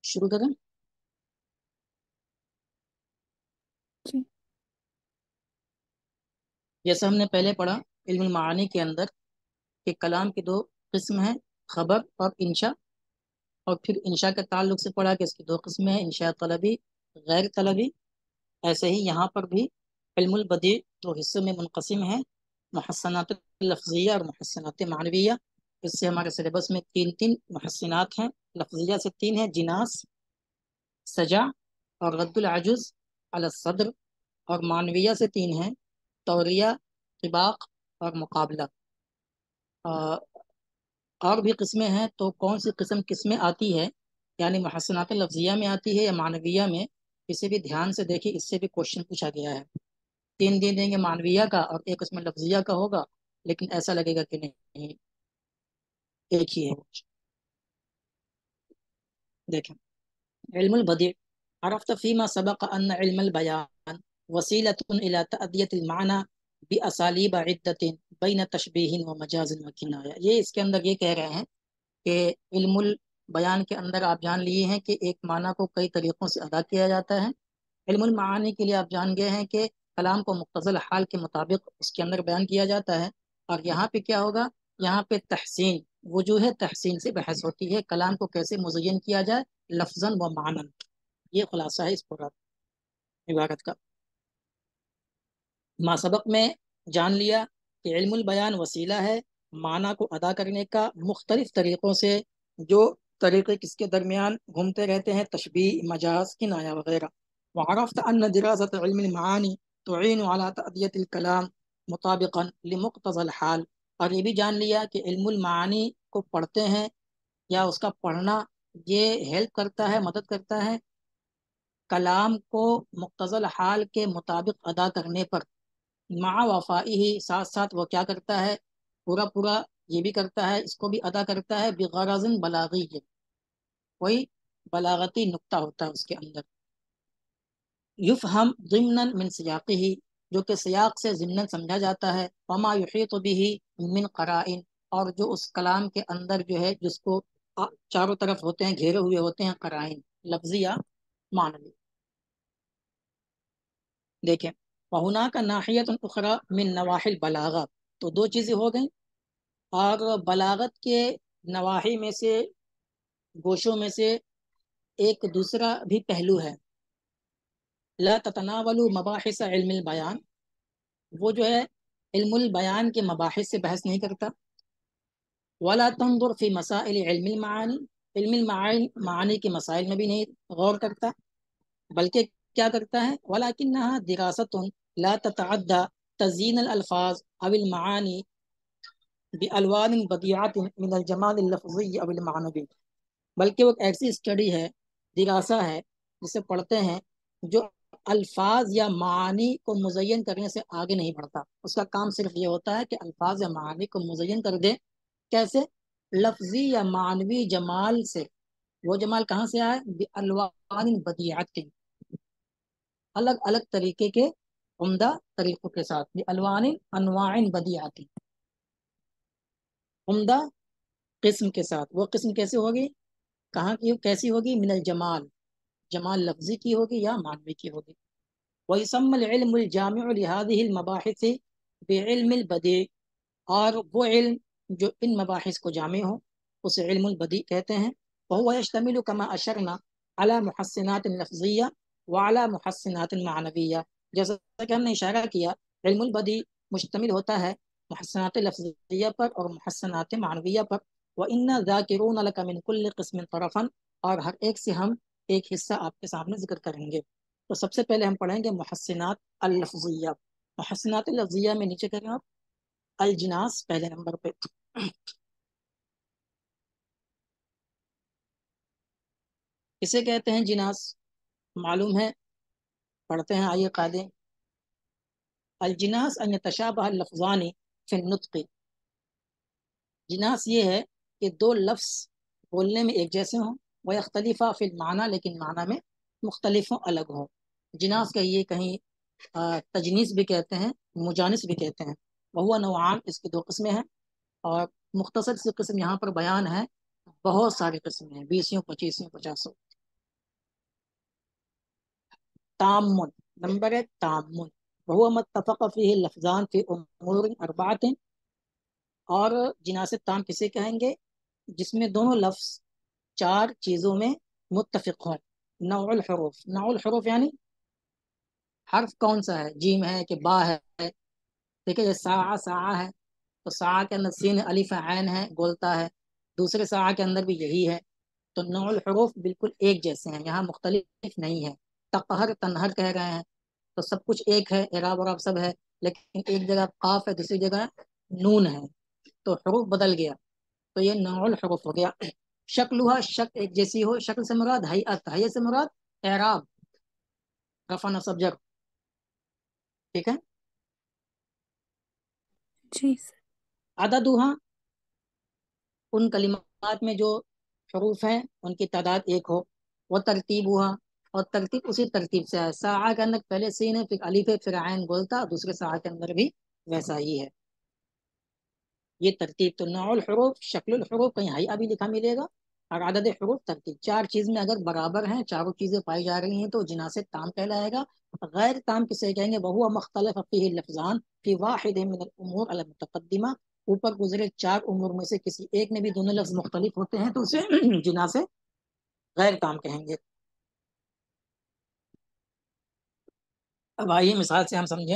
शुरू करें। जी। जैसा हमने पहले पढ़ा इल्मुल मानी के अंदर कि कलाम की दो किस्म हैं, खबर और इंशा। और फिर इंशा के ताल्लुक से पढ़ा कि इसकी दो किस्में हैं, इंशा तलबी, गैर तलबी। ऐसे ही यहाँ पर भी इल्मुल बदी दो हिस्सों में मुनक़सिम है, मुहस्सनात लफ्ज़िया और मुहस्सनात मानविया। इससे हमारे सिलेबस में तीन तीन मुहस्सनात हैं। लफ्ज़िया से तीन है, जिनास, सजा और रद्दुल अजुज़ अला सद्र। और मानविया से तीन है, तौरिया, तिबाक और मुकाबला। अ, और भी किस्में हैं, तो कौन सी किस्म किसमें आती है, यानी मुहस्सनात लफ्ज़िया में आती है या मानविया में, इसे भी ध्यान से देखिए। इससे भी क्वेश्चन पूछा गया है। तीन दे देंगे मानविया का और एक उसमें लफ्ज़िया का होगा, लेकिन ऐसा लगेगा कि नहीं, एक ही है। देखें, इल्मुल बदी, अरफ़्त फ़ीमा सबक़ अन्न इल्मुल बयान वसीलतुन इला तअदियतिल माना बिअसालीब इद्दतिन बैन तशबीहिन व मजाजिन व किनाया। ये इसके अंदर ये कह रहे हैं कि इल्मुल बयान के अंदर आप जान लिए हैं कि एक माना को कई तरीक़ों से अदा किया जाता है। इल्मुल मानी के लिए आप जान गए हैं कि कलाम को मुख्तज़ल हाल के मुताबिक उसके अंदर बयान किया जाता है। और यहाँ पे क्या होगा, यहाँ पे तहसीन, वजूह तहसीन से बहस होती है, कलाम को कैसे मुज़य्यन किया जाए लफ्ज़न व मानन। ये खुलासा है इस पूरा इबारत का। मा सबक में जान लिया कि इल्मुल बयान वसीला है माना को अदा करने का मुख्तलिफ तरीक़ों से, जो तरीक़े किसके दरमियान घूमते रहते हैं, तशबीह, मजाज, किनाया वगैरह। वअरफ़्त अन्न दिरासत इल्मुल मानी तुईनु अला तअदियतिल कलाम मुताबिक़न लिमुक़्तज़ल हाल। और ये भी जान लिया कि इल्मुल मानी को पढ़ते हैं या उसका पढ़ना ये हेल्प करता है, मदद करता है कलाम को मुख्तज़ल हाल के मुताबिक अदा करने पर। मा वफ़ाई ही, साथ साथ वो क्या करता है, पूरा पूरा ये भी करता है, इसको भी अदा करता है बिग़रज़िन बलागी, कोई बलागती नुक्ता होता है उसके अंदर। युफ़हम ज़िम्नन मिन सियाक़िही, जो कि सियाक से ज़िम्नन समझा जाता है। वमा युहीतु बिही मिन क़राइन, और जो उस कलाम के अंदर जो है जिसको चारों तरफ होते हैं, घेरे हुए होते हैं, क़राइन लफ्ज़ी या मानवी। देखें, वहुना का नाहियत उखरा मिन नवाहिल बलागा, तो दो चीज़ें हो गई। और बलागत के नवाही में से, गोशों में से एक दूसरा भी पहलू है, ला ततनावलु मबाहिस इल्मुल बयान, वो जो है इल्मुल बयान के मबाहिस से बहस नहीं करता। वला तंजुर फी मसाइल इल्मुल मानी, इल्मुल मानी के मसाइल में भी नहीं गौर करता, बल्कि क्या करता है, वलाकिन्नहा दिरासतुन ला ततअद्दा तज़यीन अल अल्फाज अविल मानी बिअलवान बदियातिन मिन अल जमाल अल लफ्ज़ी अविल मानवी। बल्कि वो एक ऐसी स्टडी है, दिरासा है, जिसे पढ़ते हैं जो अल्फाज या मानी को मुज़य्यन करने से आगे नहीं बढ़ता। उसका काम सिर्फ ये होता है कि अल्फाज या मानी को मुज़य्यन कर दे। कैसे? लफ्जी या मानवी जमाल से। वो जमाल कहाँ से आए? बिअलवान बदियातिन, अलग अलग तरीके के उम्दा तरीकों के साथ, बिअलवान अनवाइन बदियातिन, उम्दा किस्म के साथ। वो किस्म कैसे होगी, कहाँ की, कैसी होगी? मिनल जमाल, जमाल लफ्जी की होगी या मानवी की होगी। वयसम्मल इल्मुल जामिउ लिहादिहिल मबाहिस बिइल्मिल बदी, और वो इल्म जो इन मबाहिस को जामे हो उसे इल्मुल बदी कहते हैं। वहुव यश्तमिलु कमा अशरना अला मुहस्सिनात लफ्ज़िया व अला मुहस्सिनात मानविया। जैसा कि हमने इशारा किया, इल्मुल बदी मुश्तमिल होता है मुहस्सिनात लफ्ज़िया पर और मुहस्सिनात मानविया पर। व इन्ना ज़ाकिरून लका मिन कुल्लि क़िस्मिन तरफ़न, और हर एक से हम एक हिस्सा आपके सामने जिक्र करेंगे। तो सबसे पहले हम पढ़ेंगे मुहस्सिनात अल लफ्ज़िया। मुहस्सिनात अल लफ्ज़िया में नीचे करें आप, अलजिनास पहले नंबर पे। किसे कहते हैं जिनास? मालूम है, पढ़ते हैं, आइए कायदे। अलजिनास अन यतशाबह लफ्ज़ानी फिन नुत्क़, जिनास ये है कि दो लफ्ज़ बोलने में एक जैसे हों, व यख्तलिफ़ा फिल माना, लेकिन माना में मुख्तलिफ हों, अलग हों। जिनास का ये कहीं तजनीस भी कहते हैं, मुजानिस भी कहते हैं। वहुवा नौआन, इसकी दो किस्में हैं। और मुख्तसर सी किस्म यहाँ पर बयान है, बहुत सारी किस्में हैं, 20 पच्चीस 50। تامن، نمبر ایک تامن، وہ متفق فیہ لفظان فی امور اربعۃ، اور جناس تام کسے کہیں گے؟ جس میں دونوں لفظ چار چیزوں میں متفق ہوں۔ نوع الحروف، نوع الحروف یعنی حرف کون سا ہے، جیم ہے کہ با ہے؟ ٹھیک ہے، یہ سا سا ہے، تو سا کے اندر سین الف عین ہے، بولتا ہے، دوسرے سا کے اندر بھی یہی ہے، تو نوع الحروف بالکل ایک جیسے ہیں، یہاں مختلف نہیں ہے۔ تقہر تنہر کہہ رہے ہیں تو سب کچھ ایک ہے، اعراب وراب سب ہے، لیکن ایک جگہ قاف ہے، دوسری جگہ نون ہے، تو حروف بدل گیا، تو یہ نوع الحروف ہو گیا۔ شکلها، شک ایک جیسی ہو، شکل سے مراد ہیئت، ہیئت سے مراد اعراب، رفع نصب جر، ٹھیک ہے۔ جی سر۔ عددها، ان کلمات میں جو حروف ہیں ان کی تعداد ایک ہو، وہ ترتیبها، اور ترتیب اسی ترتیب سے ہے، سا کے اندر پہلے سین ہے، پھر الف ہے، پھر عین بولتا، دوسرے سا کے اندر بھی ویسا ہی ہے، یہ ترتیب۔ تو نوع الحروف، شکل الحروف، کہیں حیٰ بھی لکھا ملے گا، اور عدد حروف ترتیب، چار چیز میں اگر برابر ہیں، چاروں چیزیں پائی جا رہی ہیں تو جناس تام کہلائے گا۔ غیر تام کسے کہیں گے؟ وہو مختلف فیہ اللفظان فی واحد من الامور المتقدمہ، اوپر گزرے چار امور میں سے کسی ایک میں بھی دونوں لفظ مختلف ہوتے ہیں تو اسے جناس غیر تام کہیں گے۔ اب آئیے مثال سے ہم سمجھیں۔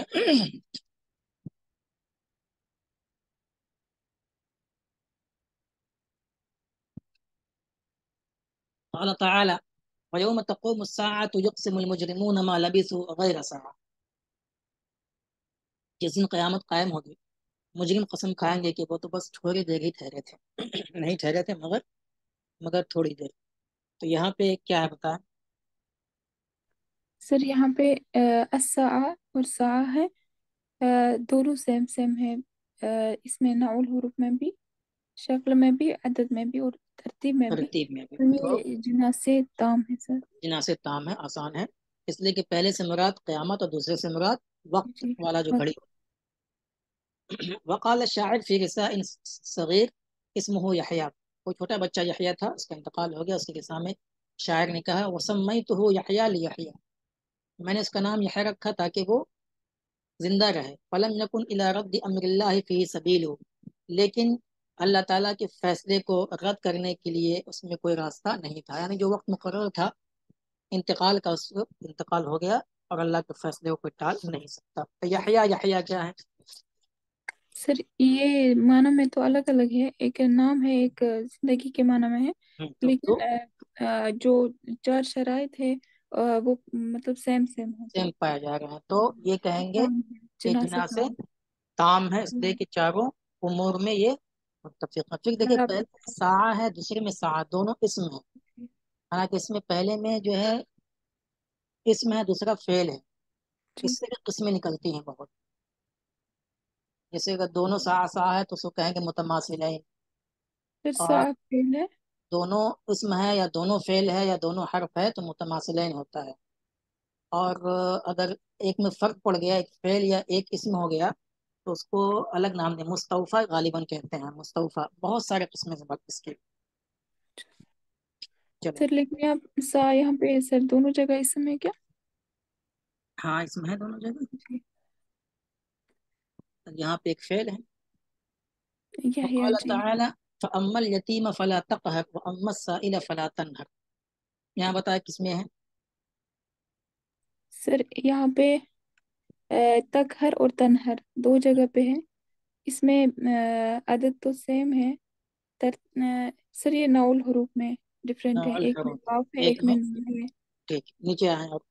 قال تعالی وَيَوْمَ تَقُومُ السَّاعَةُ يُقْسِمُ الْمُجْرِمُونَ مَا لَبِثُوا غَيْرَ سَاعَةٍ، جس دن قیامت قائم ہوگی مجرم قسم کھائیں گے کہ وہ تو بس تھوڑی دیر ہی ٹھہرے تھے، نہیں ٹھہرے تھے مگر تھوڑی دیر۔ تو یہاں پہ کیا ہے بتائیں؟ سر یہاں پہ الساعة اور ساعة ہے، دونوں سیم سیم ہے، اس میں نوع الحروف میں بھی، شکل میں بھی، عدد میں بھی، اور ترتیب میں بھی، ترتیب میں بھی، تو تو یہ جناس تام ہے سر۔ جناس تام ہے، آسان ہے، اس لیے کہ پہلے سے مراد قیامت اور دوسرے سے مراد وقت جی والا جو گھڑی۔ وقال الشاعر فی رثاء صغیر اسمه یحییٰ، کوئی چھوٹا بچہ یحییٰ تھا، اس کا انتقال ہو گیا، اس کے رثاء میں شاعر نے کہا وسمیتہ یحییٰ لیحییٰ، میں نے اس کا نام یحییٰ رکھا تاکہ وہ زندہ رہے۔ فلم یکن الی رد امر اللہ فی سبیل، لیکن اللہ تعالیٰ کے فیصلے کو رد کرنے کے لیے اس میں کوئی راستہ نہیں تھا، یعنی جو وقت مقرر تھا انتقال کا، اس وقت انتقال ہو گیا، اور اللہ کے فیصلے کو کوئی ٹال نہیں سکتا۔ تو یحییٰ، یحییٰ کیا ہے؟ سر یہ معنی میں تو الگ الگ ہے، ایک نام ہے، ایک زندگی کے معنی میں ہے، تو لیکن جو چار شرائط ہے وہ مطلب سیم سیم ہے، سیم پایا جا رہا ہے، تو یہ کہیں گے تام ہے، کہ جناس جناس تام۔ تام ہے، اس لیے کہ چاروں امور میں یہ متفق ہے۔ پھر دیکھیے برابر۔ پہلے سا ہے، دوسرے میں سا، دونوں اسم ہے، حالانکہ اس میں پہلے میں جو ہے اسم ہے، دوسرا فعل ہے، جی اس سے بھی قسمیں نکلتی ہیں بہت، جیسے اگر دونوں سا سا ہے تو اس کو کہیں گے متماثل ہے، پھر اور صاف فعل ہے۔ دونوں اسم ہے یا دونوں فعل ہے یا دونوں حرف ہے تو متماثلین ہوتا ہے، اور اگر ایک میں فرق پڑ گیا، ایک فعل یا ایک اسم ہو گیا تو اس کو الگ نام دیں، مستوفی غالباً کہتے ہیں، مستوفی، بہت سارے قسمیں ہیں اس کے۔ چلو، سر لیکن یہاں پہ سر دونوں جگہ اس میں کیا؟ ہاں اسم ہے دونوں جگہ، جی یہاں پہ ایک فعل ہے۔ یحییٰ وقال جی۔ تعالی فَأَمَّا الْيَتِيمَ فَلَا تَقْهَرْ وَأَمَّا السَّائِلَ فَلَا تَنْهَرْ، یہاں بتایا کس میں ہے؟ سر یہاں پہ تکہر اور تنہر دو جگہ پہ ہے، اس میں عدد تو سیم ہے، تر سر یہ نوع الحروف میں ڈفرینٹ ہے، نوع ایک میں الحروف، قاف ہے، ایک ایک میں میں، نون ہے۔ ٹھیک، نیچے آئیں آپ۔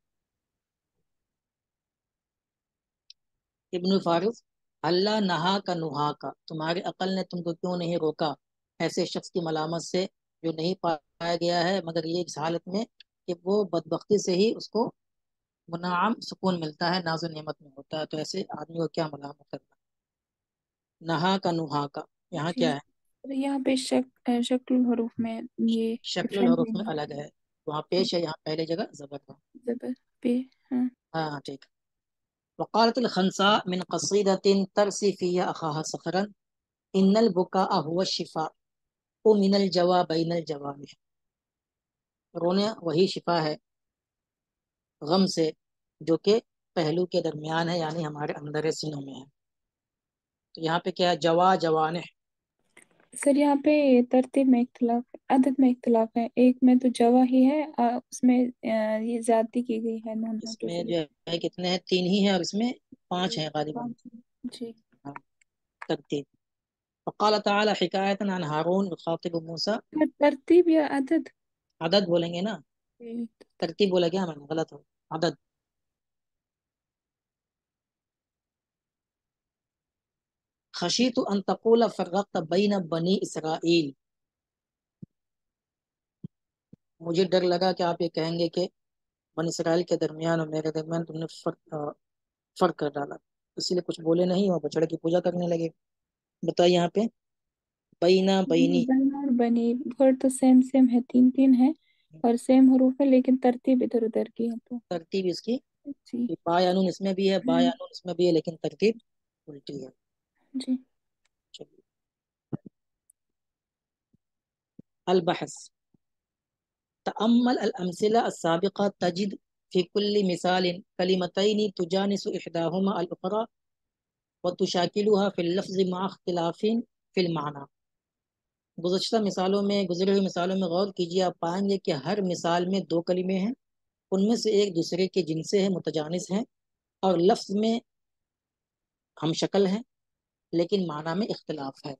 ابن فارس، اللہ نہا کا نہا کا، تمہاری عقل نے تم کو کیوں نہیں روکا ایسے شخص کی ملامت سے جو نہیں پایا گیا ہے مگر یہ اس حالت میں کہ وہ بدبختی سے ہی اس کو منعم سکون ملتا ہے، ناز و نعمت میں ہوتا ہے، تو ایسے آدمی کو کیا ملامت کرنا؟ نہا کا نہا کا، یہاں جی کیا ہے؟ سر یہاں پہ شکل الحروف میں یہ شکل ڈفرینٹ الحروف میں الگ ہے، وہاں پیش ہے، یہاں پہلے جگہ زبر ہے۔ زبر پہ۔ ہاں ہاں ٹھیک۔ وقالت الخنساء من قصيدة ترسي فيها أخاها صخرا إن البكاء هو الشفاء من الجوى بين الجوامع، رونا وہی شفا ہے غم سے، جو کہ پہلو کے درمیان ہے، یعنی ہمارے اندر سینوں میں ہے. تو یہاں پہ کیا ہے؟ جوا جوانح. سر یہاں پہ ترتیب میں اختلاف ہے، عدد میں اختلاف ہے، ایک میں تو جوا ہی ہے، اس میں یہ زیادتی کی گئی ہے نون اس ہوتے میں سے. جو ہے کتنے ہیں؟ 3 ہی ہیں، اور اس میں 5 ہیں غالباً. جی. ہاں، ترتیب. وقال تعالی حکایت عن ہارون يخاطب موسیٰ. ترتیب یا عدد؟ عدد بولیں گے نا، جی. ترتیب بولا گیا میں نے، غلط ہو. عدد. خشیت ان تقول فرقت بین بنی اسرائیل. مجھے ڈر لگا کہ آپ یہ کہیں گے کہ بنی اسرائیل کے درمیان اور میرے درمیان تم نے فرق کر ڈالا، اسی لیے کچھ بولے نہیں اور بچڑے کی پوجا کرنے لگے. بتائیے یہاں پہ بینا بینی. بنا اور بنی ورڈ تو سیم سیم ہے، تین تین ہے اور سیم حروف ہے، لیکن ترتیب ادھر ادھر کی ہے تو. ترتیب اس کی جی. با یا نون اس میں بھی ہے، با یا نون اس میں بھی ہے، لیکن ترتیب الٹی ہے. جی. چلیے. البحث. تأمل الأمثلة السابقة تجد في كل مثال كلمتين تجانس إحداهما الأخرى وتشاكلها في اللفظ مع اختلاف في المعنى. گزشتہ مثالوں میں، گزرے ہوئے مثالوں میں غور کیجیے، آپ پائیں گے کہ ہر مثال میں 2 کلمے ہیں، ان میں سے ایک دوسرے کے جن سے ہے، متجانس ہیں، اور لفظ میں ہم شکل ہیں لیکن معنی میں اختلاف ہے.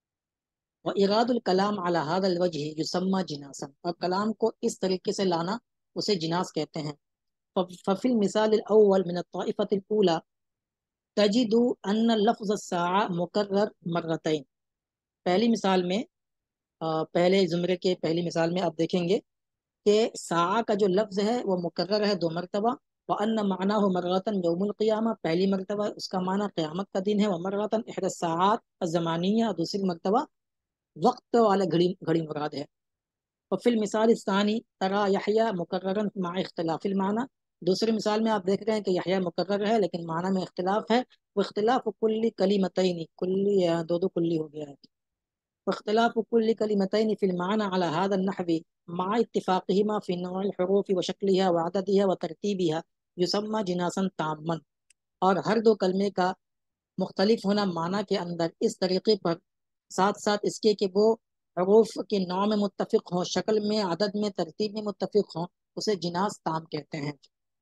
وإراد الكلام على هذا الوجه يسمى جناسا، اور کلام کو اس طریقے سے لانا اسے جناس کہتے ہیں. ففي المثال الأول من الطائفة الأولى تجد أن لفظ الساعة مكرر مرتين. پہلی مثال میں، پہلے زمرے کے پہلی مثال میں آپ دیکھیں گے کہ ساعہ کا جو لفظ ہے وہ مکرر ہے 2 مرتبہ. وَأَنَّ مَعْنَاهُ مَرَّةً يَوْمُ الْقِيَامَةِ، پہلی مرتبہ اس کا معنی قیامت کا دن ہے. وَمَرَّةً إِحْدَى السَّاعَاتِ الزَّمَانِيَّةِ، دوسری مرتبہ وقت والا گھڑی مراد ہے. وفي المثال الثاني ترى يحيى مكررا مع اختلاف المعنى، دوسری مثال میں آپ دیکھ رہے ہیں کہ یحییٰ مکرر ہے لیکن معنی میں اختلاف ہے. واختلاف كل كلمتين، کلی دو دو کلی ہو گیا ہے. واختلاف كل كلمتين في المعنى على هذا النحو مع اتفاقهما في نوع الحروف وشكلها وعددها وترتيبها يسمى جناسا تاما. اور ہر 2 کلمے کا مختلف ہونا معنی کے اندر اس طریقے پر، ساتھ ساتھ اس کے کہ وہ حروف کے نوع میں متفق ہوں، شکل میں، عدد میں، ترتیب میں متفق ہوں، اسے جناس تام کہتے ہیں.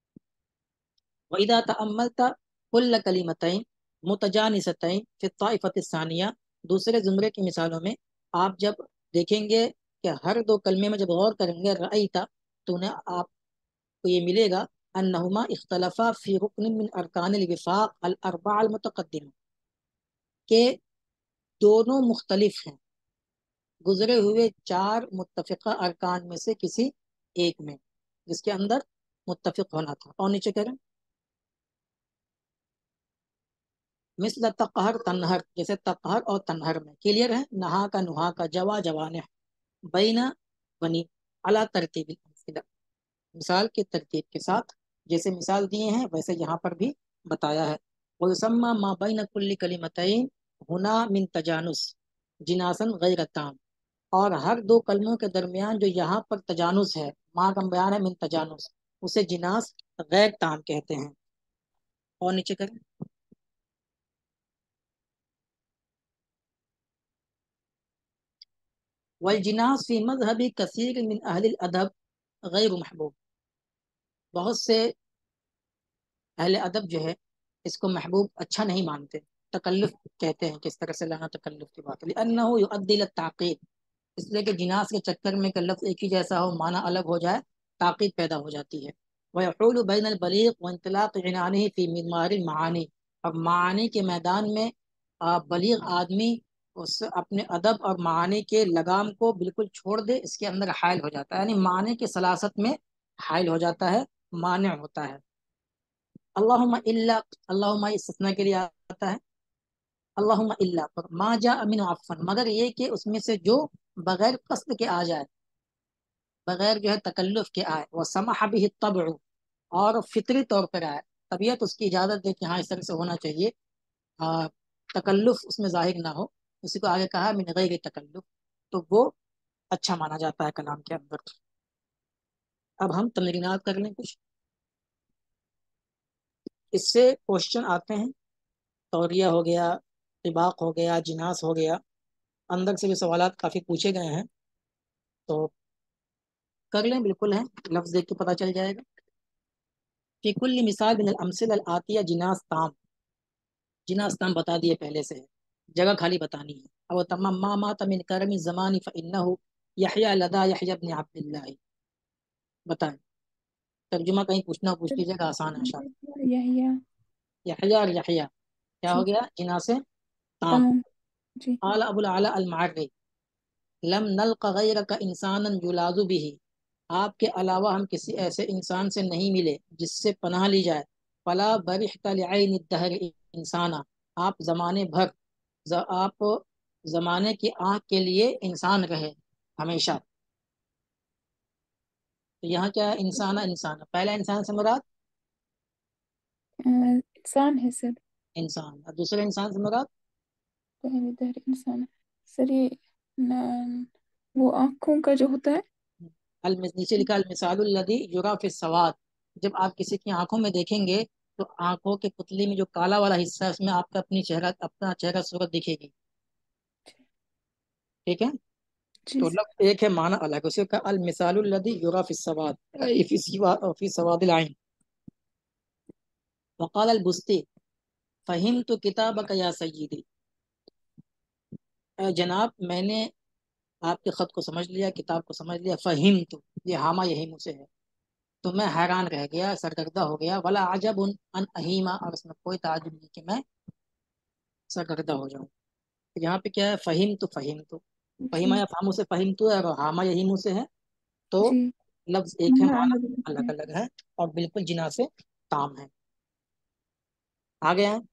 وَإِذَا تَأَمَّلْتَ كُلَّ كَلِمَتَيْن مُتَجَانِسَتَيْن فِي الطَّائِفَةِ الثَّانِيَةِ، دوسرے زمرے کی مثالوں میں آپ جب دیکھیں گے کہ ہر 2 کلمے میں جب غور کریں گے، رأیتا، تو انہیں آپ کو یہ ملے گا انہما اختلفا فی رکن من ارکان الوفاق الاربع المتقدمہ، کہ دونوں مختلف ہیں گزرے ہوئے 4 متفقہ ارکان میں سے کسی ایک میں، جس کے اندر متفق ہونا تھا. اور نیچے کریں مثل تقہر تنہر، جیسے تقہر اور تنہر میں کلیئر ہے. نہا کا نہا کا، جوا جوانح، بینا بنی، علی ترتیب الامثلہ، مثال کے ترتیب کے ساتھ جیسے مثال دیے ہیں ویسے یہاں پر بھی بتایا ہے. وَيُسَمَّى مَا بَيْنَ كُلِّ كَلِمَتَيْن هُنَا مِن تجانس جناسا غیر تام، اور ہر 2 کلموں کے درمیان جو یہاں پر تجانس ہے، ماں کا بیان ہے من تجانس، اسے جناس غیر تام کہتے ہیں. اور نیچے کریں والجناس فی مذہب کثیر من اہل الادب غیر محبوب، بہت سے اہل ادب جو ہے اس کو محبوب اچھا نہیں مانتے. تکلف کہتے ہیں، کس طرح سے لانا تکلف کی بات ہے. لأنه يؤدي الى التعقيد، اس لیے کہ جناس کے چکر میں کہ لفظ ایک ہی جیسا ہو، معنی الگ ہو جائے، تعقید پیدا ہو جاتی ہے. ويحول بين البلیغ وانطلاق عنانه في مضمار المعانی، اور معانی کے میدان میں بلیغ آدمی اس اپنے ادب اور معانی کے لگام کو بالکل چھوڑ دے، اس کے اندر حائل ہو جاتا ہے، یعنی معانی کی سلاست میں حائل ہو جاتا ہے، مانع ہوتا ہے. اللہم الا، اللہم استثناء کے لیے آتا ہے، اللہم الا پر ما جاء من عفن، مگر یہ کہ اس میں سے جو بغیر قصد کے آ جائے، بغیر جو ہے تکلف کے آئے. وسمح به الطبع، اور فطری طور پر آئے، طبیعت اس کی اجازت دے کہ ہاں اس طرح سے ہونا چاہیے، تکلف اس میں ظاہر نہ ہو، اسی کو آگے کہا من غیر تکلف، تو وہ اچھا مانا جاتا ہے کلام کے اندر. اب ہم تمرینات کر لیں کچھ. اس سے کوشچن آتے ہیں، توریہ ہو گیا، طباق ہو گیا، جناس ہو گیا، اندر سے بھی سوالات کافی پوچھے گئے ہیں، تو کر لیں، بالکل ہے، لفظ دیکھ کے پتہ چل جائے گا. فی کل مثال من الامثلہ الآتیہ جناس تام، جناس تام بتا دیے پہلے سے ہے، جگہ خالی بتانی ہے. او تمام ما مات من کرم الزمان فإنہ یحییٰ لدی یحییٰ ابن عبد اللہ. بتائیں، ترجمہ کہیں پوچھنا پوچھ لیجیے گا، آسان ہے شاید. یحییٰ یحییٰ اور یحییٰ کیا جی ہو گیا؟ جناس تام. تام جی قال ابو العلاء المعری لم نلق غیرک انسانا یلاذ به، آپ کے علاوہ ہم کسی ایسے انسان سے نہیں ملے جس سے پناہ لی جائے. فلا برحت لعین الدہر انسانا، آپ زمانے بھر، آپ زمانے کی آنکھ کے لیے انسان رہے ہمیشہ. تو یہاں کیا ہے؟ انسان انسان، پہلا انسان سے مراد انسان ہے سر. انسان، اور دوسرے انسان سے مراد پہلے دہر انسان سر، یہ وہ آنکھوں کا جو ہوتا ہے. نیچے لکھا المثال الذی یری فی السواد، جب آپ کسی کی آنکھوں میں دیکھیں گے تو آنکھوں کے پتلی میں جو کالا والا حصہ ہے اس میں آپ کا اپنا چہرہ صورت دکھے گی. ٹھیک ہے، جی تو سر. لفظ ایک ہے، معنی الگ ہے. اسے کہا المثال الذی یری فی السواد فی سواد العین. وقال البستی فہمت کتابک یا سیدی، اے جناب میں نے آپ کے خط کو سمجھ لیا، کتاب کو سمجھ لیا. فہمت، یہ ہاما یہی مجھ سے ہے، تو میں حیران رہ گیا، سرگردہ ہو گیا. ولا عجب ان اہیما، اور اس میں کوئی تعجب نہیں کہ میں سرگردہ ہو جاؤں. یہاں پہ کیا ہے؟ فہم تو فہیمہ جی یا فہمو سے فہم تو ہے، اور حاما یہی منہ سے ہے، تو جی لفظ ایک ہے، مانا معنی الگ الگ الگ ہے. الگ ہے، اور بالکل جنا سے تام ہے. آگے ہیں.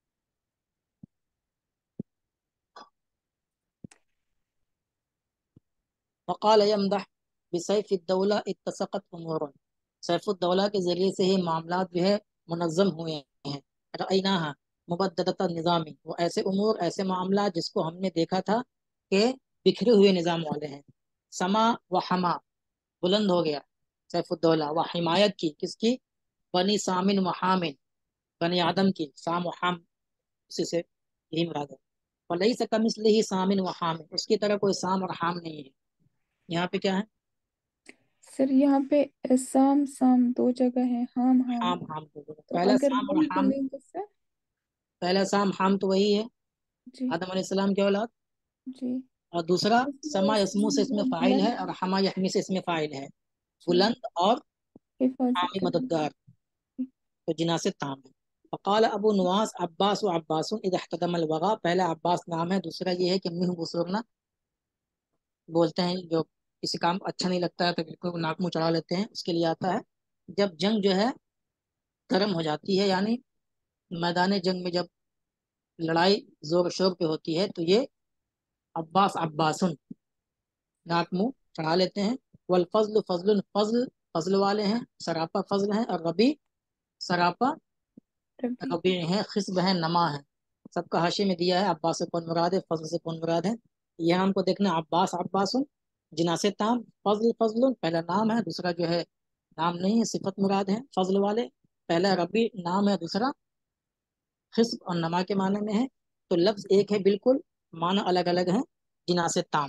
وقال یمدح بسیف الدولہ اتسقت امور، سیف الدولہ کے ذریعے سے ہی معاملات جو ہے منظم ہوئے ہیں. رأیناہا مبددۃ النظامی، وہ ایسے امور، ایسے معاملات جس کو ہم نے دیکھا تھا کہ بکھرے ہوئے نظام والے ہیں. سما و حما، بلند ہو گیا سیف الدولہ، و حمایت کی، کس کی؟ بنی سامن و حامن، بنی آدم کی. سام و حام اسی سے یہی مراد ہے. ولیس کمثلہ سامن و حامن، اس کی طرح کوئی سام اور حام نہیں ہے. یہاں پہ کیا ہے؟ سر یہاں پہ سام سام دو جگہ ہے، حام حام. حام حام کو بولو. تو پہلا اگر سام اور بن کو حام، لیں گے سر. پہلا سام حام تو وہی ہے، جی آدم علیہ السلام کی اولاد. جی اور دوسرا دوسرا سما اس یسمو سے اس میں فاعل ہے، بلند اور حما یحمی سے اس میں فاعل ہے، جی بلند اور حفاظت حامی کرنا. مددگار، تو جناس تام ہے. فقال ابو نواس عباس و عباس اذا احتدم الوغا، پہلا عباس نام ہے، دوسرا یہ ہے کہ منہ بصورنا بولتے ہیں، جو کسی کام اچھا نہیں لگتا ہے تو بالکل ناک منہ چڑھا لیتے ہیں، اس کے لیے آتا ہے. جب جنگ جو ہے گرم ہو جاتی ہے، یعنی میدان جنگ میں جب لڑائی زور شور پہ ہوتی ہے، تو یہ عباس عباسن ناک منہ چڑھا لیتے ہیں. والفضل فضل، فضل فضل والے ہیں، سراپا فضل ہیں، اور ربی سراپا ربی ربی ہیں، خصب ہیں، نما ہے. سب کا حاشے میں دیا ہے عباس سے کون مراد ہے، فضل سے کون مراد ہے. یہاں ہم کو دیکھنا عباس عباسن جناس تام، فضل فضل پہلا نام ہے، دوسرا جو ہے نام نہیں ہے، صفت مراد ہے فضل والے. پہلا ربی نام ہے، دوسرا خصب اور نما کے معنی میں ہے. تو لفظ ایک ہے بالکل، معنی الگ الگ ہیں. جناس تام.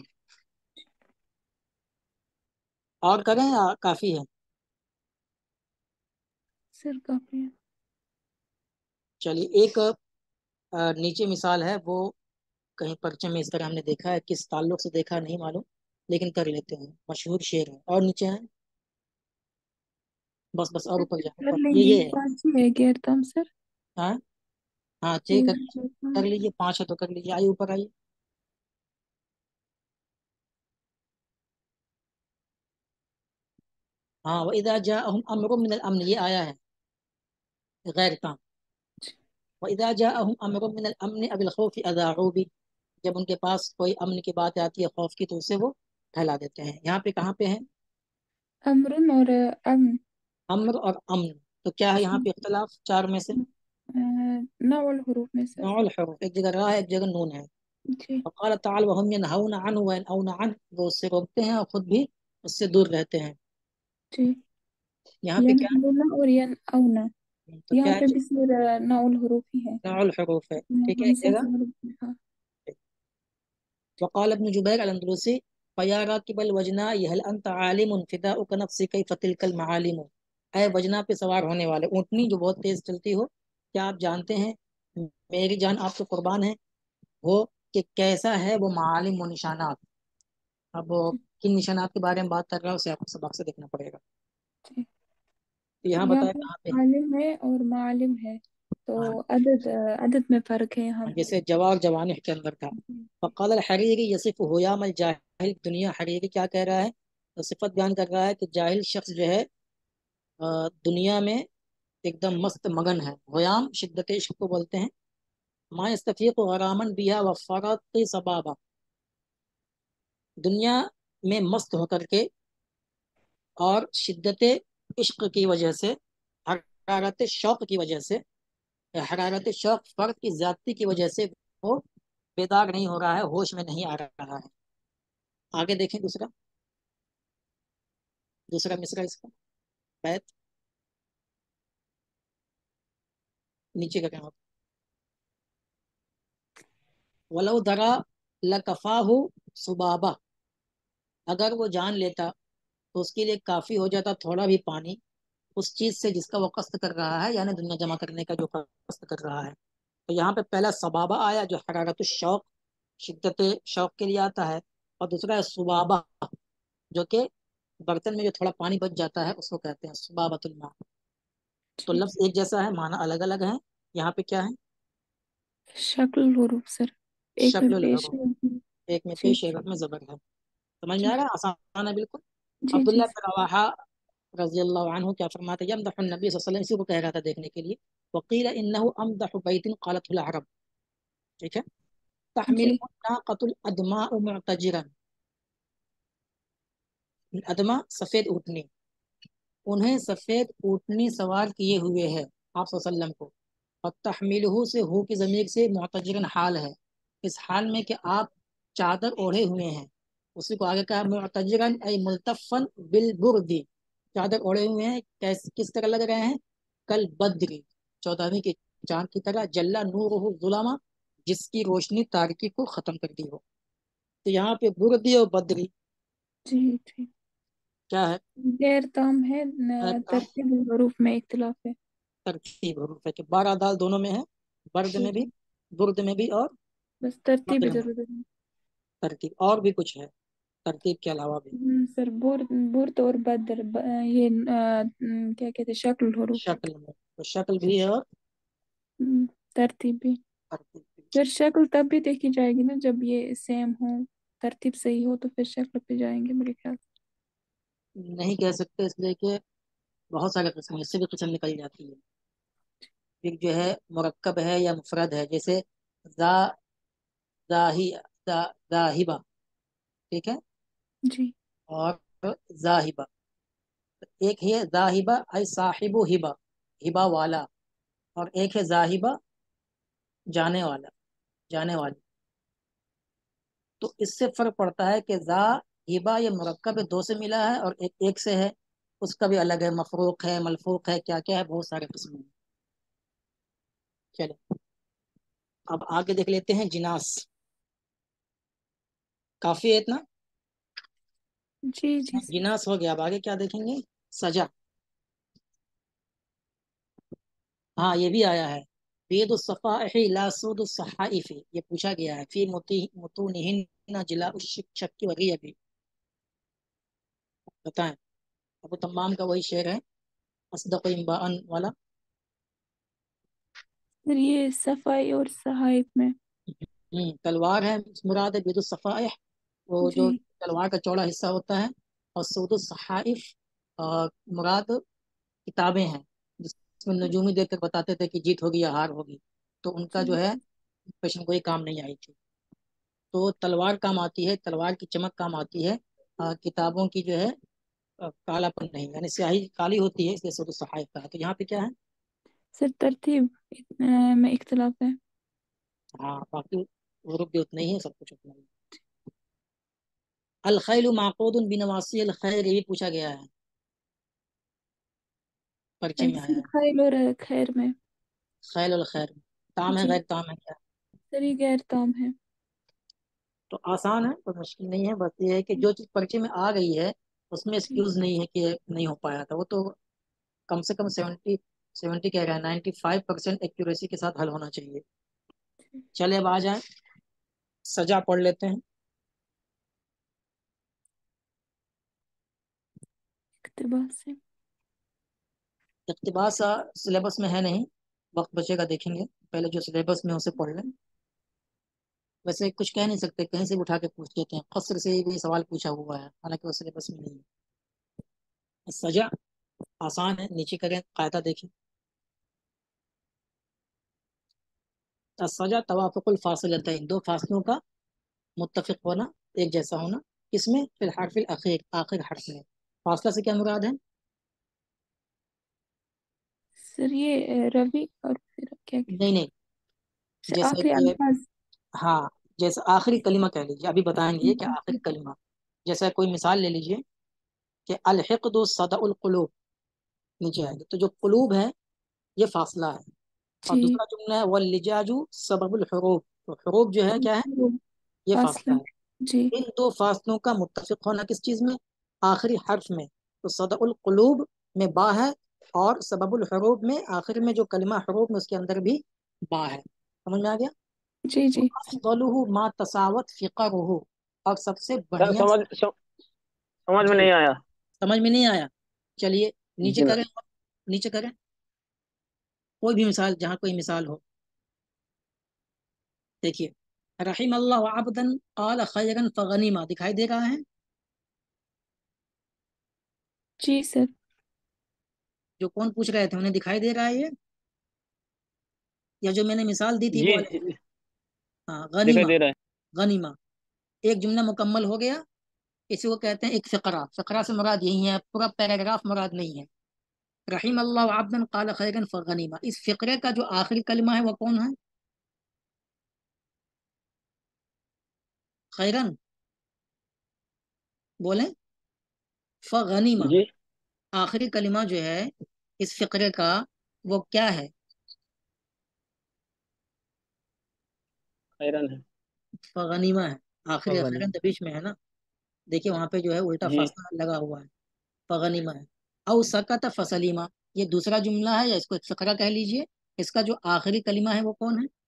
اور کریں یا کافی ہے؟ سر کافی ہے. چلیے ایک نیچے مثال ہے، وہ کہیں پرچے میں اس طرح ہم نے دیکھا ہے، کس تعلق سے دیکھا نہیں معلوم، لیکن کر لیتے ہیں، مشہور شعر ہے. اور نیچے ہے، بس بس اور اوپر جائیں، کر اوپر لیں یہ گے، یہ ہے. پانچ ہی ہے گیر تم سر. ہاں ہاں ٹھیک ایک ہے، دو کر تین. لیجیے، 5 ہے تو کر لیجیے. آئیے اوپر آئیے. ہاں وَإِذَا جَاءَهُمْ أَمْرٌ مِّنَ الْأَمْنِ، یہ آیا ہے غیر کام. وَإِذَا جَاءَهُمْ أَمْرٌ مِّنَ الْأَمْنِ أَوِ الْخَوْفِ أَذَاعُوا بِهِ، جب ان کے پاس کوئی امن کی بات آتی ہے، خوف کی، تو اسے وہ پھیلا دیتے ہیں. یہاں پہ کہاں پہ ہے؟ امر اور امن. امر اور امن، تو کیا ہے یہاں پہ اختلاف چار میں سے؟ نوع الحروف میں سر. نوع الحروف، ایک جگہ را ہے، ایک جگہ نون ہے. جی وقال تعالی وهم ينهون عنه وينأون عنه، وہ اس سے روکتے ہیں اور خود بھی اس سے دور رہتے ہیں. جی. یہاں پہ کیا ہے؟ ینہونا اور ینأونا. तो यहाँ क्या है? पे भी सिर्फ नाउल हरूफ ही है। नौल हरूफ है, ठीक है, हमसे आएगा। हरूफ में, हाँ। वक़ाल इब्न जुबैर अल-अंदलुसी फया राकिबल वजना यहल अंत आलिमुन फिदाउक नफ्सी कैफ तिलकल महालिम। ऐ वजना पे सवार होने वाले ऊँटनी जो बहुत तेज चलती हो, क्या आप जानते हैं मेरी जान आपको कुर्बान है वो कि कैसा है वो मालिम व निशानात। अब वो किन निशानात के बारे में बात कर रहा है उसे आपको सबक से देखना पड़ेगा। ठीक। तो यहाँ यहाँ बताया पे कहाँ पे है। आलिम है और मालिम है, हाँ, तो अदद में फर्क है यहाँ पे। जैसे जवाब जवान के अंदर था। जी। फ़क़ाल अल-हरीरी यसिफ हुयामल जाहिल दुनिया। हरीरी क्या कह रहा है, तो सिफत बयान कर रहा है कि जाहिल शख्स जो है दुनिया में एकदम मस्त मगन है। हुयाम शिद्दत इश्क को बोलते हैं। मा यस्तफ़ीक़ु गरामन बिहा व फ़राक़ सबाबा। दुनिया में मस्त होकर के और शिद्दत इश्क की वजह से, हरारत शौक की वजह से, हरारत शौक फर्द की ज्यादती की वजह से वो बेदाग नहीं हो रहा है, होश में नहीं आ रहा है। आगे देखें दूसरा, दूसरा मिसरा इसका बैत नीचे का क्या, वलौ दरा लकफाहु सुबाबा। अगर वो जान लेता तो उसके लिए काफी हो जाता थोड़ा भी पानी उस चीज से जिसका वो कष्ट कर रहा है, यानी दुनिया जमा करने का जो कष्ट कर रहा है। तो यहाँ पे पहला सबाबा आया जो हरारत शौक, शिद्दत शौक के लिए आता है, और दूसरा है सुबाबा जो कि बर्तन में जो थोड़ा पानी बच जाता है उसको कहते हैं सुबाबतुल मा। तो जी। लफ्ज एक जैसा है, माना अलग अलग है। यहाँ पे क्या है, शक्ल हरूफ सर, एक में शक्ल पेश हरूफ, है। एक में जी। पेश है, एक में जबर है। समझ में आ जी। रहा है, आसान है बिल्कुल। जी। जी अब्दुल्लाह सर। बिन रवाहा रजी अल्लाह अन्हु क्या फरमाते हैं, यमदहु नबी सल्लल्लाहु अलैहि वसल्लम, इसी को कह रहा था देखने के लिए। वकील इन्नहु अमदहु बैतिन क़ालतहुल अरब, ठीक है। तहमिल जी। नाक़तुल अदमा मुअतजिरन। अदमा सफेद ऊँटनी, उन्हें सफेद ऊँटनी सवार किए हुए है आप वसल्लम को। और तहमिलहू से हु की ज़मीर से मुअतजिरन हाल है, इस हाल में कि आप चादर ओढ़े हुए हैं। उसी को आगे कहा मुअतजिरन ay मुल्तफ़न बिल बुर्दी, चादर ओढ़े हुए हैं, किस तरह लग रहे हैं, कल बद्री, चौदहवीं के चांद की तरह, जल्ला नूरुहु ज़ुलमा, जिसकी रोशनी तारकी को खत्म कर दी हो। तो यहाँ पे बुर्दी और बद्री जी। जी। क्या है, गैर ताम है, एकदम तरतीब हरूफ में इख्तिलाफ है। तरतीब हरूफ है कि बारह दाल दोनों में है, बर्द जी। में भी, जी। बुर्द में भी, और बस तरतीब बद्र में। जरूरत है। तरतीब और भी कुछ है, तरतीब के अलावा भी। सर बुर्द और बदर, ये क्या कहते हैं, शक्ल हरूफ है। शक्ल में तो शक्ल भी है और तरतीब भी। तरतीब भी। फिर शक्ल तब भी देखी जाएगी ना जब ये सेम हो, तरतीब सही हो, तो फिर शक्ल पे जाएंगे मेरे ख्याल से। नहीं कह सकते इसलिए कि बहुत सारे किस्म, इससे भी किस्म निकल जाती है। एक जो है मुरक्कब है या मुफरद है, जैसे जा, जाही, जाहिबा, ठीक है, जी। और जाहिबा। एक है जाहिबा आई साहिबु हिबा, हिबा वाला, और एक है जाहिबा जाने वाला, जाने वाली। तो इससे फर्क पड़ता है कि जा हिबा ये मुरक्कब है, दो से मिला है, और एक एक से है, उसका भी अलग है, मफरूक है, मलफूक है, क्या क्या है, बहुत सारे किस्म हैं। चलो अब आगे देख लेते हैं जिनास। काफी है इतना, जी। जी सर। जिनास हो गया। अब आगे क्या देखेंगे, सजा। हाँ ये भी आया है, बेद सफ़ाइहि ला सूद सहाइफी, ये पूछा गया है, फी मुतूनिहिन जिला उश्शक की वगैरह भी। बताएं, अबू तम्माम का वही शेर है, असदक़ इम्बाअन वाला। फिर ये सफाई और सहाइफ में। तलवार है मुराद है, बेद सफ़ाइह वो जो जी। तलवार का चौड़ा हिस्सा होता है, और सूद सहाइफ मुराद किताबें हैं जिसमें नजूमी देखकर बताते थे कि जीत होगी या हार होगी। तो उनका जो जी। है पेशन गोई काम नहीं आई थी। तो तलवार काम आती है, तलवार की चमक काम आती है, किताबों की जो है कालापन नहीं, यानी स्याही काली होती है, इसलिए सूद सहाइफ का है। तो यहाँ पे क्या है, सर तरतीब में इख्तिलाफ है। हाँ बाकी हरूफ भी उतने ही है, सब कुछ उतना ही। अल खैलु माकूदुन बिनवासी अल खैर, ये भी पूछा गया है। पर्चे में आया है। खैल और खैर में। खैल और खैर में ताम है, जी गैर ताम है क्या? सर ये गैर ताम है। तो आसान है, कोई मुश्किल नहीं है, बस ये है कि जो चीज़ पर्चे में आ गई है उसमें जी एक्सक्यूज नहीं है कि ये नहीं हो पाया था, वो तो कम से कम 70 कह रहा है, 95% एक्यूरेसी के साथ हल होना चाहिए। चले अब आ जाए, सजा पढ़ लेते हैं। इक़्तिबास से। इक़्तिबास सिलेबस में है नहीं, वक्त बचेगा देखेंगे, पहले जो सिलेबस में है उसे पढ़ लें। वैसे कुछ कह नहीं सकते, कहीं से भी उठा के पूछ लेते हैं, कसर से भी सवाल पूछा हुआ है, हालांकि वो सिलेबस में नहीं है। सजा आसान है, नीचे करें कायदा देखें। सजा तवाफुकुल फासिलतैन, दो फासलों का मुत्तफिक होना, एक जैसा होना। किसमें? फिल हर्फिल अखीर, आखिर हर्फ में। फासला से क्या मुराद है? सर ये रवि और फिर क्या नहीं नहीं, अच्छा जैसे आखिरी कि अल्फाज। हाँ, जैसे आखिरी कलिमा कह लीजिए, अभी बताएंगे कि आखिरी कलिमा। जैसे कोई मिसाल ले लीजिए कि अलहिक़्दु सदउल कुलूब, नीचे आएगा तो जो कुलूब है ये फासला है। और जी दूसरा जुमला है वल्लिजाजु सबबुल हुरूब, तो हुरूब जो है क्या है? वो ये फासला फासला। है। जी इन दो फासलों का मुत्तफिक होना किस चीज में? आखिरी हर्फ में। तो सदउल कुलूब में बा है, और सबबुल हुरूब में आखिर में जो कलिमा हुरूब में उसके अंदर भी बा है। समझ में आ गया? जी जी सर। अफदलुहु मा तसावत फिक़रुहु, और सबसे सर बढ़िया। समझ में जी, नहीं आया। समझ में नहीं आया? चलिए नीचे जी करें, नीचे करें, कोई भी मिसाल, जहाँ कोई मिसाल हो। देखिए, रहीम अल्लाह अब्दन क़ाल खैरन फगनीमा, दिखाई दे रहा है? जी सर। जो कौन पूछ रहे थे उन्हें दिखाई दे रहा है ये, या जो मैंने मिसाल दी थी वो जी वाले? जी, हाँ, दिखाई गनीमा। दे रहा है। गनीमा, एक जुमला मुकम्मल हो गया। इसी को कहते हैं एक फ़िक्रा, फ़िक्रा से मुराद यही है, पूरा पैराग्राफ मुराद नहीं है। रहीम अल्लाह अब्दन क़ाल खैरन फगनीमा, इस फ़िक्रे का जो आखिरी कलमा है वो कौन है? खैरन, बोले, फगनीमा। जी आखिरी कलिमा जो है इस फ़िक्रे का, वो क्या है? हैरान है। फगनीमा है। आखिरी होगा खैरन नहीं। तो बीच में है ना, देखिए वहां पे जो है उल्टा जी फासला लगा हुआ है। फगनीमा है। औ सकत फसलीमा, ये दूसरा जुमला है, या इसको एक फ़िक्रा कह लीजिए। इसका जो आखिरी कलिमा है वो कौन है?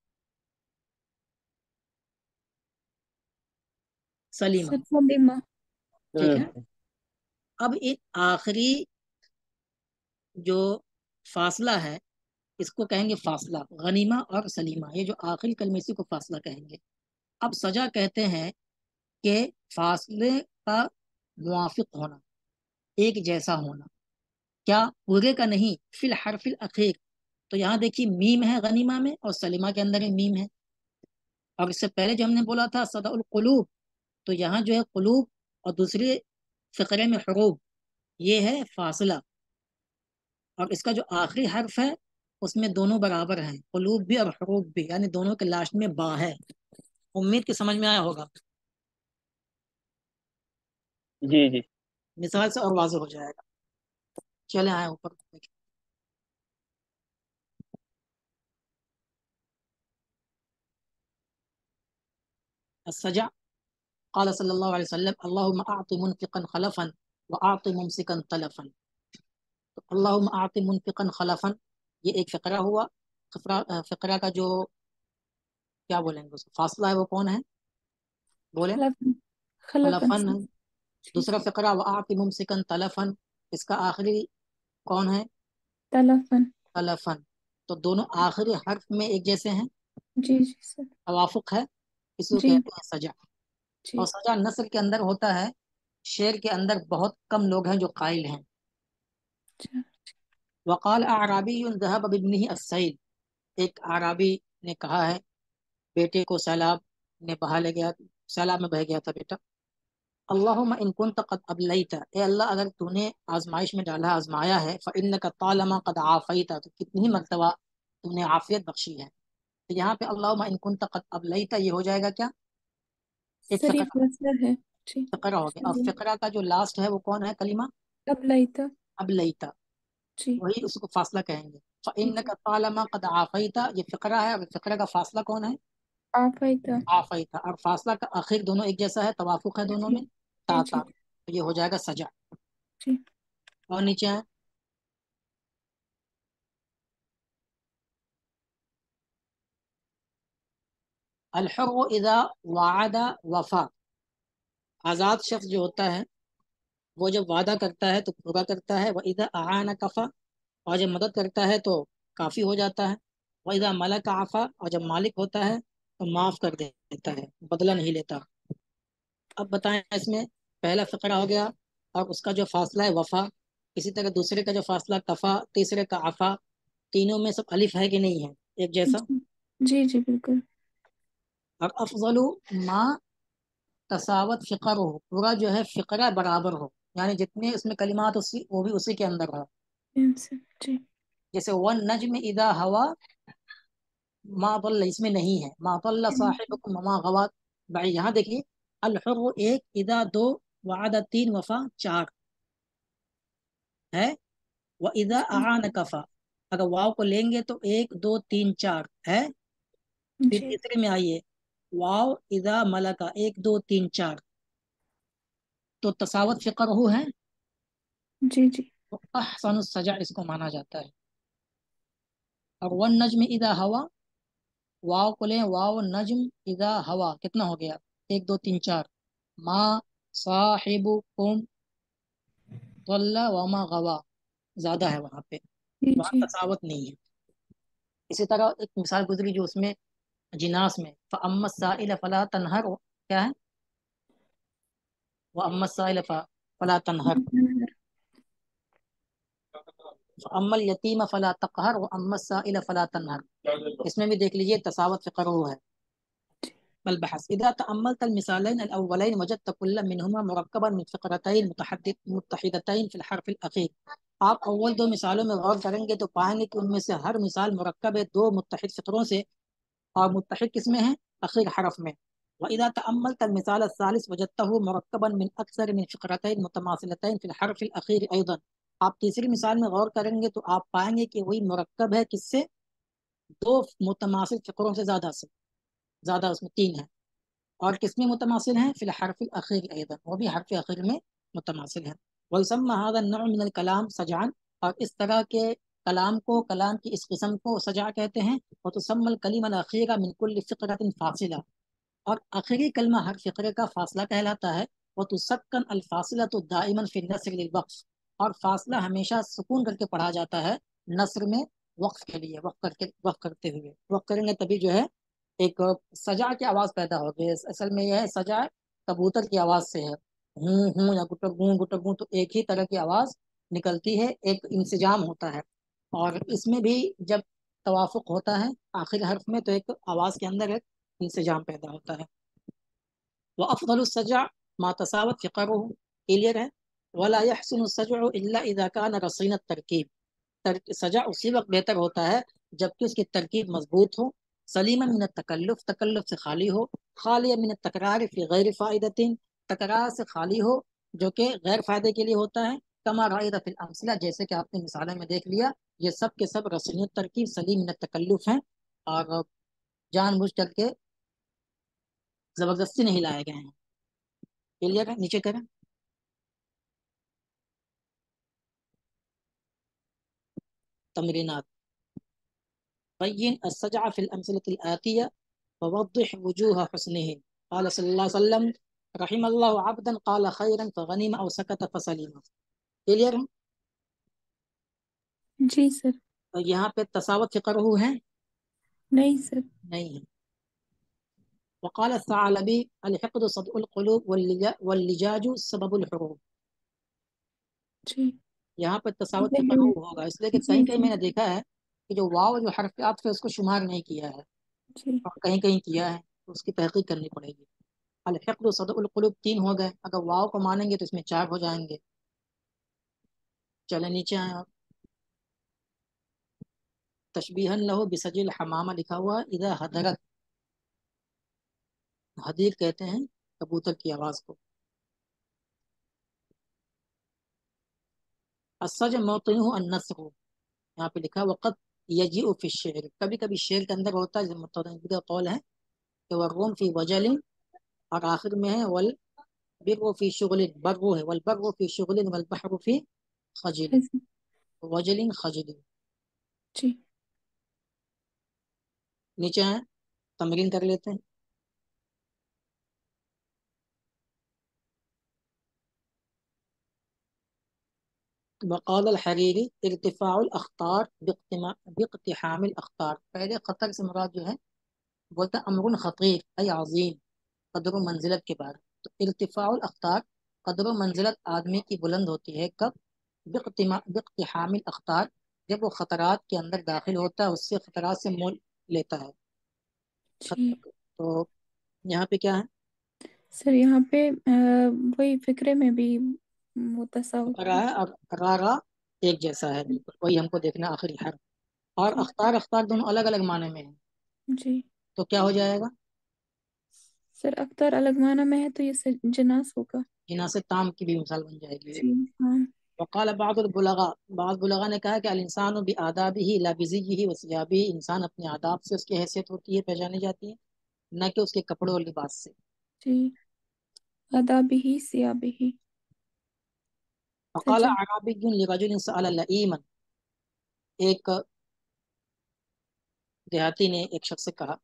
सलीमा। सर सलीमा। ठीक है। हम्म, अब इन आखिरी जो फासला है इसको कहेंगे फासला, गनीमा और सलीमा, ये जो आखिरी कलमे इसी को फासला कहेंगे। अब सजा कहते हैं कि फासले का मुवाफिक होना, एक जैसा होना। क्या? पूरे का नहीं, फिल हरफिल अखीर। तो यहाँ देखिए मीम है गनीमा में, और सलीमा के अंदर ही मीम है। और इससे पहले जो हमने बोला था सदाउल कुलूब, तो यहाँ जो है कुलूब, और दूसरे फ़िक्रे में हुरूब, ये है फासला। और इसका जो आखिरी हर्फ है उसमें दोनों बराबर हैं, कुलूब भी और हुरूब भी, यानी दोनों के लास्ट में बा है। उम्मीद कि समझ में आया होगा, जी जी। मिसाल से और वाज़ेह हो जाएगा। चले आए ऊपर। सजा क़ाल सल्लल्लाहु अलैहि वसल्लम अल्लाहुम्मा अअति मुनफिक़न खलफन व अअति मुमसिकन तलफन। तो अल्लाहुम्मा अअति मुनफिक़न खलफन, ये एक फ़िक्रा हुआ। फ़िक्रा का जो क्या बोलेंगे उसको फासला है वो कौन है? बोले। खलफन। खलफन खलफन सर। है। जी दूसरा फ़िक्रा व अअति मुमसिकन तलफन, इसका आखिरी कौन है? तलफन। तलफन। तो दोनों आखिरी हर्फ में एक जैसे हैं, जी जी सर। तवाफुक है, इसको जी कहते हैं सजा। और जी सजा नस्र के अंदर होता है, शेर के अंदर बहुत कम लोग हैं जो कायल हैं। अच्छा। वक़ाल अअराबी ज़हब बिब्निही अस्सैल, एक आराबी ने कहा है बेटे को सैलाब ने बहा ले गया, सैलाब में बह गया था बेटा। अल्लाहुम्मा इन कुन्त क़द अबलैता, ए अल्लाह अगर तूने आजमाइश में डाला, आजमाया है, फ़इन्नका तालमा क़द आफ़ैता, तो कितनी ही मर्तबा तूने आफियत बख्शी है। तो यहाँ पे अल्लाहुम्मा इन कुन्त क़द अबलैता, ये हो जाएगा क्या? एक सर ये फ़िक्रा, मसला है। जी फ़िक्रा हो गया। और चलिए। फ़िक्रा का जो लास्ट है वो कौन है कलीमा? अब लाइता। अबलैता। جی وہی اس کو فاصلہ کہیں گے. جی فإنك طالما قد عافیت، یہ فقرہ ہے. اب فقرہ کا فاصلہ کون ہے؟ آفیتا. عافیت. اور فاصلہ کا آخر دونوں ایک جیسا ہے، توافق ہے دونوں جی میں. جی تا جی تا، تو یہ ہو جائے گا سجع. جی اور نیچے ہے الحر اذا وعد وفا. آزاد شخص جو ہوتا ہے وہ جب وعدہ کرتا ہے تو پورا کرتا ہے. وَإِذَا أَعَانَ كَفَى، اور جب مدد کرتا ہے تو کافی ہو جاتا ہے. وَإِذَا مَلَكَ عَفَا، اور جب مالک ہوتا ہے تو معاف کر دیتا ہے، بدلہ نہیں لیتا. اب بتائیں اس میں پہلا فقرہ ہو گیا اور اس کا جو فاصلہ ہے وفا. اسی طرح دوسرے کا جو فاصلہ کفا، تیسرے کا عفا. تینوں میں سب الف ہے کہ نہیں ہے ایک جیسا؟ جی جی جی بالکل. اور افضل ما تساوت فقر ہو، پورا جو ہے فقرہ برابر ہو، یعنی جتنے اس میں کلمات وہ بھی اسی کے اندر ہو. جی جیسے ون نجم اذا ہوا، ما ضل اس میں نہیں ہے. ما ضل صاحبکم وما غوا. بھائی یہاں دیکھیے، الحر ایک، اذا دو، وعد تین، وفا چار ہے. واذا اعان کفا، اگر واو کو لیں گے تو ایک دو تین چار ہے. پھر جی تیسرے میں آئیے واو اذا ملکا، ایک دو تین چار، تو تساوت فقر ہو ہے. جی جی تو احسن السجع اس کو مانا جاتا ہے. اور ون نجم اذا ہوا، واو کو لیں، واو نجم اذا ہوا، کتنا ہو گیا؟ ایک دو تین چار. ما صاحبکم ضل وما غوا، زیادہ ہے وہاں پہ، جی وہاں جی تساوت نہیں ہے. اسی طرح ایک مثال گزری جو اس میں جناس میں فَأَمَّا السَّائِلَ فَلَا تَنْهَرْ، کیا ہے؟ وَأَمَّا السَّائِلَ فَلَا تَنْهَرْ، فَأَمَّا الْيَتِيمَ فَلَا تَقْهَرْ وَأَمَّا السَّائِلَ فَلَا تَنْهَرْ. اس میں بھی دیکھ لیجئے تساوت فقر ہے. البحث إذا تأملت المثالين الأولين وجدت كل منهما مركبا من فقرتين متحدتين في الحرف الأخير. آپ اول دو مثالوں میں غور کریں گے تو پائیں گے کہ ان میں سے ہر مثال مرکب ہے دو متحد فقروں سے، اور متحد کس میں ہیں؟ اخیر حرف میں. وإذا تأملت المثال الثالث وجدته مركبا من أكثر من فقرتين متماثلتين في الحرف الأخير أيضا. آپ تیسری مثال میں غور کریں گے تو آپ پائیں گے کہ وہی مرکب ہے کس سے؟ دو متماثل فقروں سے زیادہ اس میں تین ہے. اور کس میں متماثل ہیں؟ فی الحرف الاخیر ایضا، وہ بھی حرف اخیر میں متماثل ہیں. ویسمى هذا النوع من الكلام سجعا، اور اس طرح کے کلام کو، کلام کی اس قسم کو سجع کہتے ہیں. وتسمى الكلمة الأخيرة من كل فقرة فاصلة، اور آخری کلمہ ہر فقرے کا فاصلہ کہلاتا ہے. وتسكن الفاصلة دائما في النثر للوقف، اور فاصلہ ہمیشہ سکون کر کے پڑھا جاتا ہے نثر میں وقف کے لیے. وقف کرتے ہوئے وقف کریں گے تبھی جو ہے ایک سجا کی آواز پیدا ہوگی. اصل میں یہ ہے سجا کبوتر کی آواز سے ہے، ہوں یا گٹر گوں، تو ایک ہی طرح کی آواز نکلتی ہے، ایک انسجام ہوتا ہے. اور اس میں بھی جب توافق ہوتا ہے آخر حرف میں تو ایک آواز کے اندر ایک انسجام پیدا ہوتا ہے. وافضل السجع ما تساوت فقره، کلیئر ہے. ولا يحسن السجع الا اذا كان رصين الترکیب. سجع اسی وقت بہتر ہوتا ہے جبکہ اس کی ترکیب مضبوط ہو. سلیما من التکلف، تکلف سے خالی ہو. خالی من التکرار فی غیر فائدۃ، تکرار سے خالی ہو جو کہ غیر فائدے کے لیے ہوتا ہے. کما رأیت فی الامثلہ، جیسے کہ آپ نے مثالیں میں دیکھ لیا، یہ سب کے سب رسمی ترکیب سلیم من التکلف ہیں اور جان بوجھ کر کے زبردستی نہیں لائے گئے ہیں. کلیئر ہے؟ نیچے کریں. تمرینات. بین السجع فی الامثلة الآتیہ ووضح وجوہ حسنه. قال صلی اللہ علیہ وسلم رحم اللہ عبدا قال خیرا فغنیم او سکت فسلیم. کلیئر ہے؟ جی سر. اور یہاں پہ تساوت فقر ہے؟ نہیں سر. نہیں ہے. وقال الثعلبی الحقد صدع القلوب واللجاج سبب الحروب. جی یہاں پہ تساوت جی فقر ہوگا، اس لیے کہ کہیں کہیں جی میں نے دیکھا ہے کہ جو واو جو حرف عطف ہے اس کو شمار نہیں کیا ہے، جی اور کہیں کہیں کیا ہے، تو اس کی تحقیق کرنی پڑے گی. الحقد صدع القلوب تین ہو گئے، اگر واو کو مانیں گے تو اس میں چار ہو جائیں گے. چلے نیچے آئیں. آپ تشبیہا لہو بسجی الحمامہ لکھا ہوا، اذا حضرت، حدیر کہتے ہیں کبوتر کی آواز کو. असज मौतिनुहु अन्नस्र, यहाँ पे लिखा है वक़द यजीउ फी शेर, कभी कभी शेर के अंदर होता है, जैसे मुतनब्बी का कौल है कि वर्रुम फी वजलिन, और आखिर में है वल बिर्रु फी शुगलिन, बर्रु है वल बर्रु फी शुगलिन वल बहरु फी खजिलिन, खजी। वजलिन खजिलिन। जी। नीचे है, तमरीन कर लेते हैं। वक़ाल अल-हरीरी इर्तिफ़ाउल अख्तार बिक़्तिहामिल अख्तार, पहले खतर से मुराद जो है बोलता है अमरुन खतीर अय अज़ीम, कदर व मंजिलत के बारे। तो इर्तिफ़ाउल अख्तार, कदर व मंजिलत आदमी की बुलंद होती है कब? बिक़्तिहामिल अख्तार, जब वो खतरात के अंदर दाखिल होता है, उससे खतरात से मोल लेता है। जी तो यहाँ पे क्या है? सर, यहाँ पे वही फिक्रे में भी मुतसावत खतरा है और करारा एक जैसा है, बिल्कुल वही हमको देखना आखिरी हर। और जी। अख्तार अख्तार दोनों अलग अलग माने में है, जी तो क्या हो जाएगा? सर, अख्तर अलग माना में है तो ये जनास होगा। जिना से ताम की भी मिसाल बन जाएगी। जी हाँ। वक़ाल बाज़ुल बुलगा, बाज़ बुलगा ने कहा कि अल इंसानु बि आदाबिही ला बिज़िय्यिही व सियाबिही, इंसान अपने आदाब से उसकी हैसियत होती है, पहचानी जाती है, न कि उसके कपड़ों और लिबास से। जी। अदाबिही सियाबिही। वक़ाल सजा। अअराबिय्युन लिरजुलिन सअल लईमन, एक देहाती ने एक शख्स से कहा,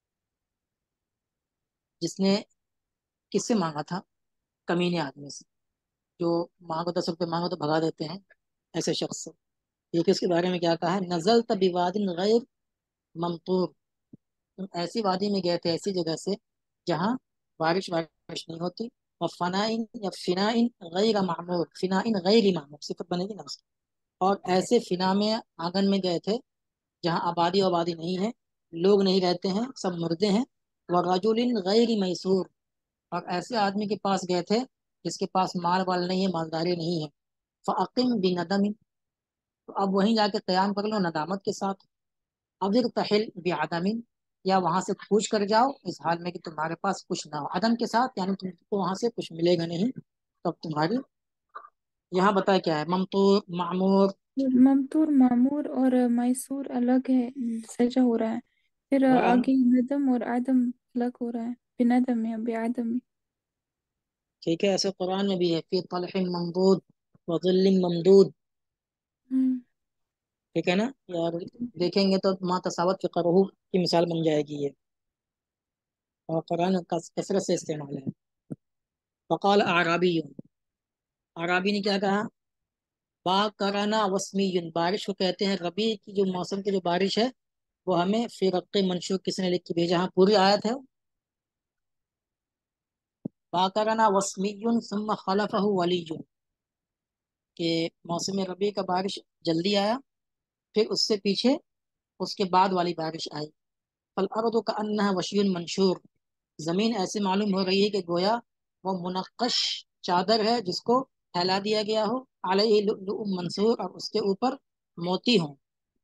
जिसने किससे मांगा था? कमीने आदमी से, जो मांगो 10 रुपये मांगो तो भगा देते हैं, ऐसे शख्स से। ये किसके बारे में क्या कहा है? नज़ल बिवादिन गैर ममतूर, तुम ऐसी वादी में गए थे, ऐसी जगह से जहाँ बारिश बारिश नहीं होती। और फनाइन या फिनाइन गैर मामूर, फिनाइन गैर मामूर सिफत बनेगी ना उसकी। और ऐसे फिना में, आंगन में गए थे जहाँ आबादी आबादी नहीं है, लोग नहीं रहते हैं, सब मुर्दे हैं। व रजुलिन गैर मैसूर, और ऐसे आदमी के पास गए थे जिसके पास माल वाल नहीं है, मालदारी नहीं है। फ़अक़िम बिनदमिन, तो अब वहीं जाके क़याम कर लो नदामत के साथ। अविर तहिल बिआदमिन, या वहां से कूच कर जाओ इस हाल में कि तुम्हारे पास कुछ ना हो, अदम के साथ, यानी तुमको वहां से कुछ मिलेगा नहीं, तब तुम्हारी। यहाँ बताया क्या है? ममतूर मामूर। ममतूर मामूर और मैसूर अलग है, सजा हो रहा है। फिर दोबारा है? आगे नदम और आदम अलग हो रहा है, बिनदम या बेआदम। ठीक है, ऐसे कुरान में भी है, फी तलहिन ममदूद व ज़िल्लिन ममदूद। हम्म। ठीक है ना यार? देखेंगे तो मा तसावत के करहू की मिसाल बन जाएगी ये, और कुरान का कसरत से इस्तेमाल है। फ़क़ाल अअराबी, अराबी ने क्या कहा? बा कराना वस्मीयुन, बारिश को कहते हैं रबी की जो मौसम की जो बारिश है, वो हमें फिर रक़्क़े मंशूक किसने लिख के भेजा? हाँ, पूरी आयत है। बाकरना वस्मियुन सुम्मा खलफहु वलियुन, के मौसम रबी का बारिश जल्दी आया, फिर उससे पीछे उसके बाद वाली बारिश आई। फल अर्दु का अन्नहा वशियुन मंशूर, जमीन ऐसे मालूम हो रही है कि गोया वो मुनक्कश चादर है जिसको फैला दिया गया हो, अलैहि लुअलुअम मंसूर, और उसके ऊपर मोती हों।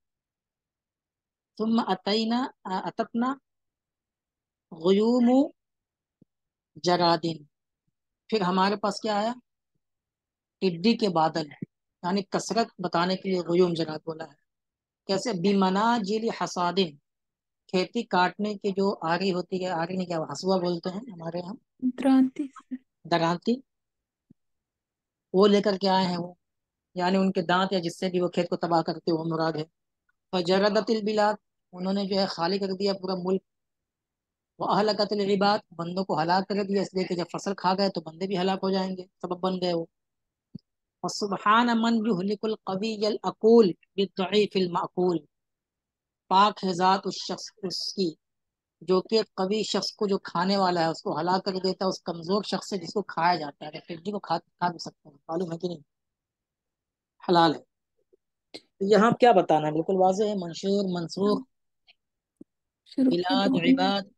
सुम्मा अतैना अततना गुयूमु जरादिन, फिर हमारे पास क्या आया? टिड्डी के बादल, यानी कसरत बताने के लिए गुयूम जराद बोला है। कैसे? बिमनाजिल हसादिन, खेती काटने की जो आरी होती है, आरी नहीं, क्या हसुआ बोलते हैं हमारे यहाँ, क्रांति से। दरांती, वो लेकर के आए हैं वो, यानी उनके दांत या जिससे भी वो खेत को तबाह करते हो मुराद है। फजरदतिल बिलाद, उन्होंने जो है खाली कर दिया पूरा मुल्क। वो अहलकतिल इबाद, बंदों को हलाक कर दिया, इसलिए कि जब फसल खा गए तो बंदे भी हलाक हो जाएंगे, सबब बन गए वो। और सुबहान मन युहलिकुल कवियल अकूल बिद्दईफिल माकूल, पाक है जात उस शख्स उसकी जो कि कवि शख्स को, जो खाने वाला है उसको हलाक कर देता है, उस कमजोर शख्स से जिसको खाया जाता है। टिड्डी को खा भी सकते हैं, मालूम है कि नहीं? हलाल है। तो यहाँ क्या बताना है? बिल्कुल वाज़ेह है, मंशूर मंसूर, शुरू किया बिलाद तो हुआ। इबाद।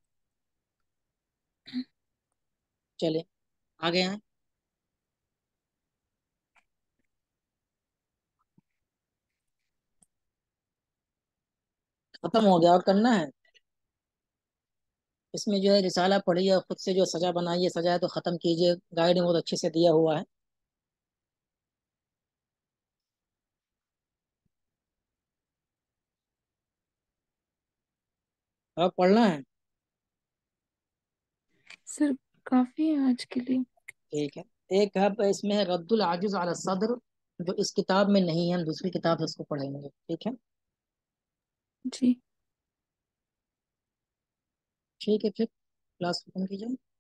चले आगे हैं। खत्म हो गया, और करना है? इसमें जो है रिसाला पढ़िए, खुद से जो सजा बनाइए, सजा है तो खत्म कीजिए, गाइड में बहुत अच्छे से दिया हुआ है। اور پڑھنا ہے؟ سر کافی ہے آج کے لیے. ٹھیک ہے. ایک ہے اس میں ہے رد العاجز علی الصدر، جو اس کتاب میں نہیں ہے، ہم دوسری کتاب سے اس کو پڑھیں گے. ٹھیک ہے. جی. ٹھیک ہے، پھر کلاس ختم کی جائے.